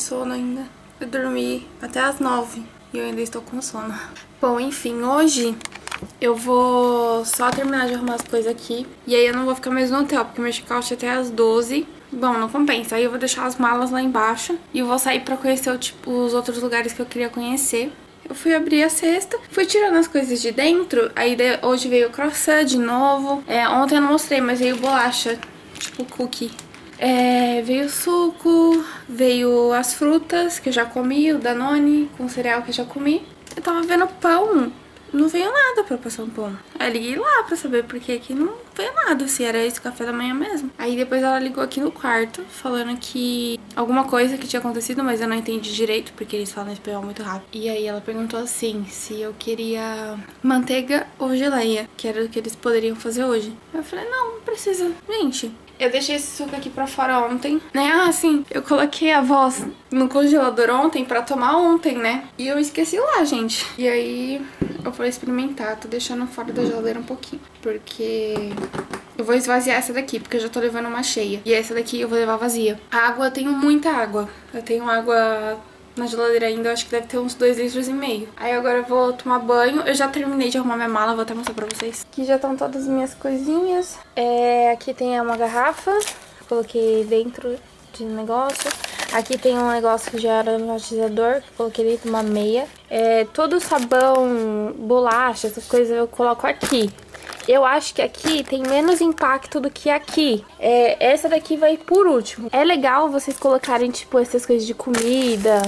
sono ainda. Eu dormi até as 9 e eu ainda estou com sono. Bom, enfim, hoje eu vou só terminar de arrumar as coisas aqui. E aí eu não vou ficar mais no hotel, porque meu check-out é até as 12. Bom, não compensa. Aí eu vou deixar as malas lá embaixo e eu vou sair pra conhecer os outros lugares que eu queria conhecer. Eu fui abrir a cesta, fui tirando as coisas de dentro. Aí hoje veio o croissant de novo. Ontem eu não mostrei, mas veio bolacha, tipo cookie. Veio suco, veio as frutas que eu já comi, o Danone com cereal que eu já comi. Eu tava vendo pão, não veio nada pra passar um pão. Aí eu liguei lá pra saber porque aqui não veio nada, se era esse café da manhã mesmo. Aí depois ela ligou aqui no quarto, falando que alguma coisa que tinha acontecido, mas eu não entendi direito, porque eles falam espanhol muito rápido. E aí ela perguntou assim, se eu queria manteiga ou geleia, que era o que eles poderiam fazer hoje. Eu falei, não precisa. Gente, eu deixei esse suco aqui pra fora ontem, né? Ah, sim, eu coloquei a voz no congelador ontem pra tomar ontem, né? E eu esqueci lá, gente. E aí eu vou experimentar, tô deixando fora da geladeira um pouquinho, porque eu vou esvaziar essa daqui, porque eu já tô levando uma cheia. E essa daqui eu vou levar vazia. A água, eu tenho muita água. Eu tenho água na geladeira ainda, eu acho que deve ter uns 2,5 litros. Aí agora eu vou tomar banho. Eu já terminei de arrumar minha mala, vou até mostrar pra vocês. Aqui já estão todas as minhas coisinhas. Aqui tem uma garrafa, coloquei dentro de um negócio. Aqui tem um negócio que já era aromatizador, que coloquei dentro de uma meia. Todo sabão, bolacha, essas coisas eu coloco aqui. Eu acho que aqui tem menos impacto do que aqui. Essa daqui vai por último. É legal vocês colocarem, tipo, essas coisas de comida,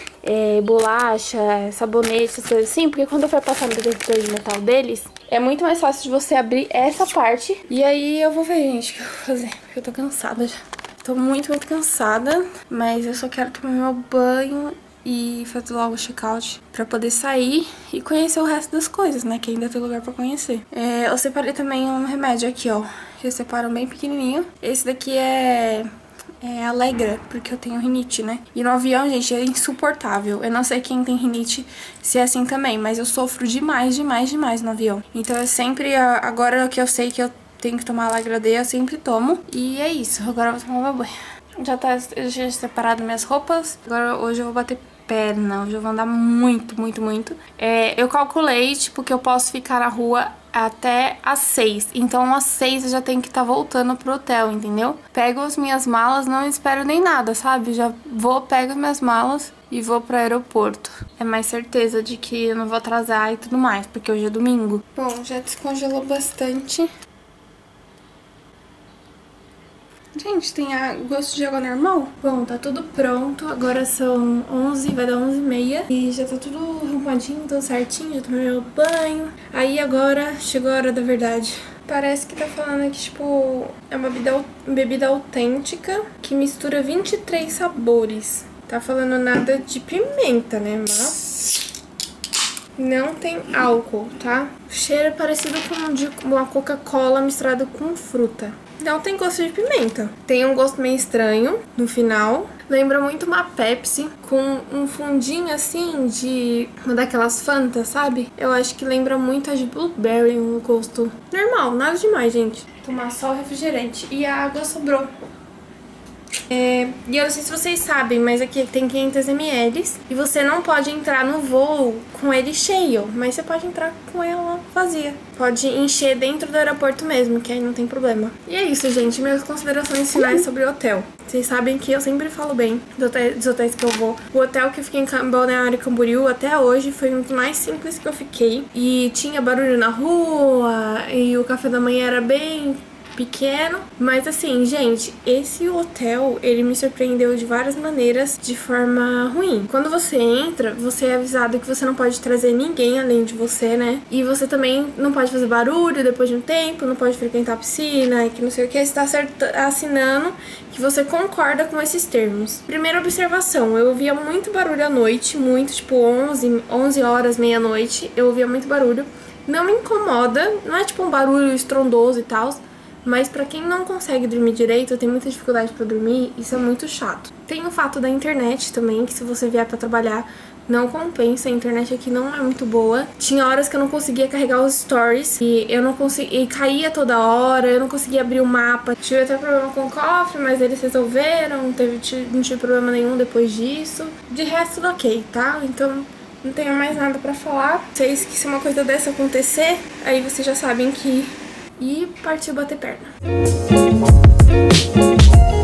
bolacha, sabonete, essas coisas assim, porque quando for passar no detector de metal deles, é muito mais fácil de você abrir essa parte. E aí eu vou ver, gente, o que eu vou fazer, porque eu tô cansada já. Tô muito, muito cansada, mas eu só quero tomar meu banho e fazer logo o check-out pra poder sair e conhecer o resto das coisas, né? Que ainda tem lugar pra conhecer. Eu separei também um remédio aqui, ó. Eu separo bem pequenininho. Esse daqui é Alegra, porque eu tenho rinite, né? E no avião, gente, é insuportável. Eu não sei quem tem rinite se é assim também, mas eu sofro demais no avião. Então eu sempre, agora que eu sei que eu tenho que tomar Alegra D, eu sempre tomo. E é isso, agora eu vou tomar meu banho. Eu já separado minhas roupas. Agora hoje eu vou bater perna, hoje eu vou andar muito. Eu calculei, tipo, que eu posso ficar na rua até às 6. Então às 6 eu já tenho que estar voltando pro hotel, entendeu? Pego as minhas malas, não espero nem nada, sabe? Já vou, pego as minhas malas e vou pro aeroporto. É mais certeza de que eu não vou atrasar e tudo mais, porque hoje é domingo. Bom, já descongelou bastante. Gente, tem gosto de água normal? Bom, tá tudo pronto. Agora são 11, vai dar 11h30. E já tá tudo arrumadinho, tudo certinho. Já tomei meu banho. Aí agora chegou a hora da verdade. Parece que tá falando que, tipo, é uma bebida autêntica que mistura 23 sabores. Tá falando nada de pimenta, né? Mas não tem álcool, tá? O cheiro é parecido com uma Coca-Cola misturada com fruta. Não tem gosto de pimenta. Tem um gosto meio estranho no final. Lembra muito uma Pepsi com um fundinho assim de uma daquelas Fanta, sabe? Eu acho que lembra muito a de Blueberry, um gosto normal, nada demais, gente. Tomar só o refrigerante. E a água sobrou. E eu não sei se vocês sabem, mas aqui tem 500 ml e você não pode entrar no voo com ele cheio, mas você pode entrar com ela vazia. Pode encher dentro do aeroporto mesmo, que aí não tem problema. E é isso, gente, minhas considerações finais sobre o hotel. Vocês sabem que eu sempre falo bem dos hotéis que eu vou. O hotel que eu fiquei em Balneário Camboriú até hoje foi um dos mais simples que eu fiquei. E tinha barulho na rua, e o café da manhã era bem pequeno, mas assim, gente, esse hotel, ele me surpreendeu de várias maneiras de forma ruim. Quando você entra, você é avisado que você não pode trazer ninguém além de você, né? E você também não pode fazer barulho depois de um tempo, não pode frequentar a piscina, que não sei o que, você tá assinando que você concorda com esses termos. Primeira observação, eu ouvia muito barulho à noite, muito, tipo 11 horas, meia-noite, eu ouvia muito barulho. Não me incomoda, não é tipo um barulho estrondoso e tal, mas pra quem não consegue dormir direito, tem muita dificuldade pra dormir, isso é muito chato. Tem o fato da internet também, que se você vier pra trabalhar, Não compensa, a internet aqui não é muito boa. Tinha horas que eu não conseguia carregar os stories e eu não conseguia, e caía toda hora, eu não conseguia abrir o mapa. Tive até problema com o cofre, mas eles resolveram, não tive problema nenhum depois disso. De resto, tudo ok, tá? Então não tenho mais nada pra falar. Vocês que se uma coisa dessa acontecer, aí vocês já sabem que... E partiu bater perna.